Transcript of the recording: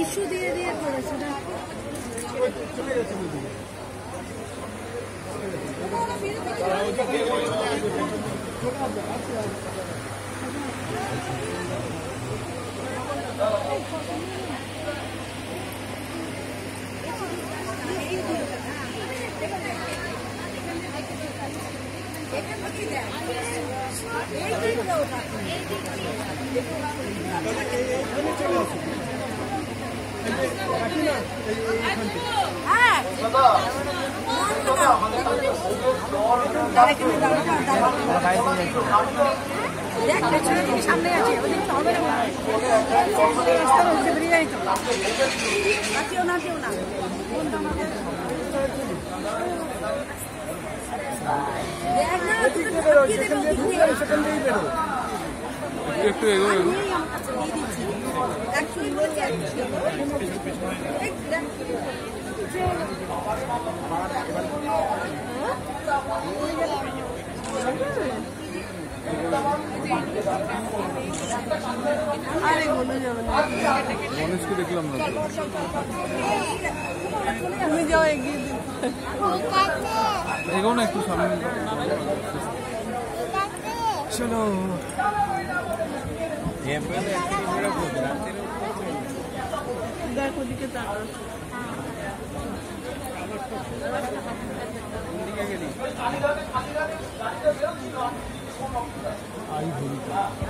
tissue দিয়ে দিয়ে করেছে না সামনে আছে একটু এগো মানুষকে দেখলাম না তুমি যাও এগিয়ে এগো না একটু সামনে চলো দেখো দিকে তাকাও आई भूल